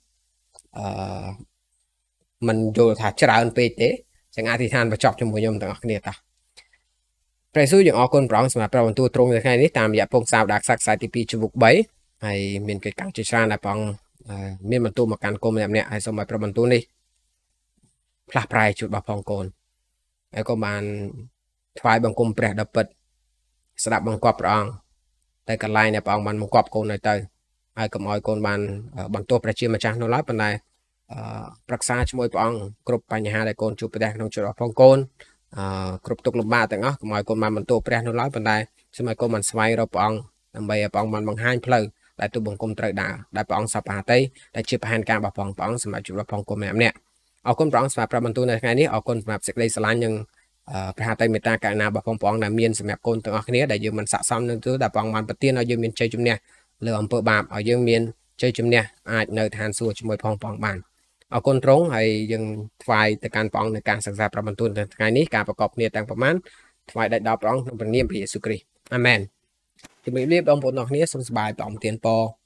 Speaker 1: មិនយល់ថាច្រើនពេកទេចឹងអធិដ្ឋានបញ្ចប់ជាមួយខ្ញុំទាំងអស់គ្នាតាព្រះយេស៊ូវយើងអរគុណព្រះអង្គសម្រាប់ប្របន្ទូលត្រង់នៅថ្ងៃនេះតាមរយៈពងសាវតាខ្សែទី2ជំពូក3ហើយមានកិច្ចការជាច្រើនដែលព្រះអង្គមានបន្ទូលមកកាន់កូនម្នាក់ៗហើយសូមឲ្យប្របន្ទូលនេះផ្លាស់ប្រែជួបរបស់ផងកូនហើយក៏បានថ្វាយបង្គំព្រះដ៏ពិតស្ដាប់បង្គាប់ព្រះអង្គតែកន្លែងដែលព្រះអង្គបានបង្គាប់កូនឲ្យទៅហើយកុំឲ្យកូនបានបន្ទោសព្រះជាម្ចាស់នោះឡើយប៉ុន្តែប្រឹក្សាជាមួយព្រះអង្គគ្រប់បញ្ហាដែលកូនជួបប្រទះក្នុងជីវិតរបស់ផងកូនគ្រប់ទុក្ខលំបាកទាំងអស់កុំឲ្យកូនបានបន្ទោសព្រះនោះឡើយប៉ុន្តែសូមឲ្យកូនបានស្វែងរកព្រះអង្គដើម្បីឲ្យព្រះអង្គបានបង្ហាញផ្លូវដែលទូបង្គំត្រូវដើរដែលព្រះអង្គសប្តាហ៍តីដែលជាផែនការរបស់ព្រះអង្គសម្រាប់ជីវិតរបស់ផងកូនម្នាក់ៗអរគុណព្រះអង្គសម្រាប់ប្រាប់បន្ទូលនៅថ្ងៃនេះអរគុណសម្រាប់សេចក្តីស្រឡាញ់និងព្រះហត្ថមេត្តាករុណារបស់ព្រះអង្គដែលមានសម្រាប់កូនទាំងអស់គ្នាដែលយើងមិនស័ក្តិសមនឹងទូដែលព្រះអង្គបានប្រទានឲ្យយើងមានជ័យជំនះលើអំពើបាបឲ្យយើងមានជ័យជំនះអាចនៅឋានសួគ៌ជាមួយព្រះអង្គបានអរគុណត្រង់ហើយយើងថ្វាយទៅកាន់ព្រះអង្គในការសិក្សាប្របន្ទូលនៅថ្ងៃនេះការប្រកបគ្នាទាំងប្រមាណថ្វាយដល់ព្រះអង្គក្នុងព្រះនាមព្រះយេស៊ូវគ្រីស្ទអាមែនជំរាបលាបងប្អូនទាំងអស់គ្នាសូមសប្បាយព្រះអង្គទានពរ